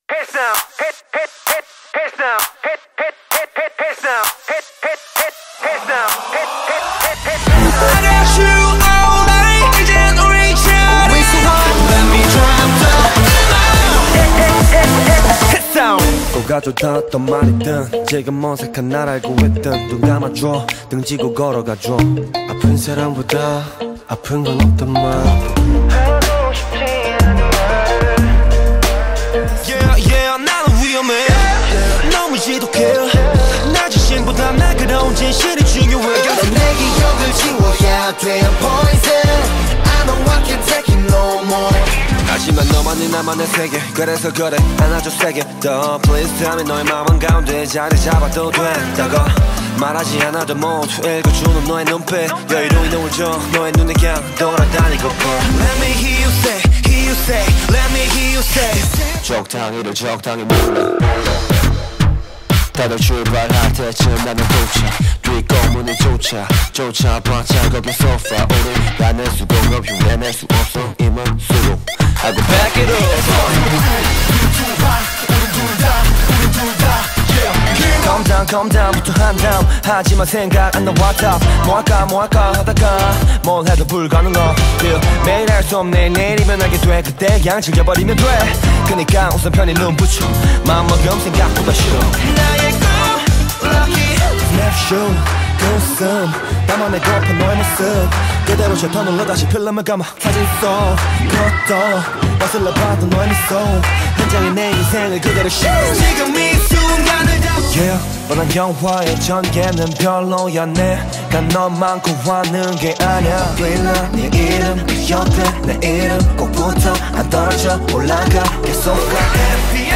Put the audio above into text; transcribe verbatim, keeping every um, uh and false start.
hit now, hit, hit, hit, hit now, hit, hit, hit, hit, hit now, hit, hit, hit, hit now, hit, hit, hit, hit, hit now. I got you all night, 이젠 우리 차례. Let me drop the hit, hit, hit, hit, hit sound. 뭐가 좋다던 말이든 지금 어색한 날 알고 있든 눈 감아줘 등 지고 걸어가줘 아픈 사람보다 아픈 건 없단 말 하고 싶지 않은 말. Yeah yeah 나는 위험해 yeah. 너무 지독해 나 자신보다 날카로운 진실이 중요해 그래서 내 기억을 지워야 돼 poison I know I can't take it no more 하지만 너만이 나만의 세계 그래서 그래 안아줘 세게 더 Please tell me 너의 마음 한가운데 자리 잡아도 된다고 말하지 않아도 모두 읽어주는 너의 눈빛 여유로운 눈을 줘 너의 눈에 그냥 돌아다니고 봐 Let me hear you say, hear you say Let me hear you say 적당히를 적당히 몰라 다들 출발할 때쯤 나는 도착 뒷거문을 쫓아 쫓아봤자 거기 소파 우리 가낼 수가 없고 흉내낼 수 없어 이만 수로 하고 back it up Calm down calm down부터 한 다음 하지만 생각 안 나와 top 뭐 할까 뭐 할까 하다가 뭘 해도 불가능한 feel 매일 할 수 없네 내일이면 하게 돼 그때 그냥 즐겨버리면 돼 그니까 우선 편히 눈 붙여 마음먹음 생각보다 싫어 나의 꿈 lucky Never show 그 웃음 나만의 고픈 너의 모습 그대로 셔터 눌러 다시 필름을 감아 사진 속 그것도 거슬러 봐도 너의 미소 현장에 내 인생을 그대로 show 지금 이 순간을 잡아 Yeah 뻔한 영화의 전개는 별로야 내가 너만 구하는 게 아냐 Thriller 네 이름 그 옆에 내 이름 꼭 붙어 안 떨어져 올라가 계속 가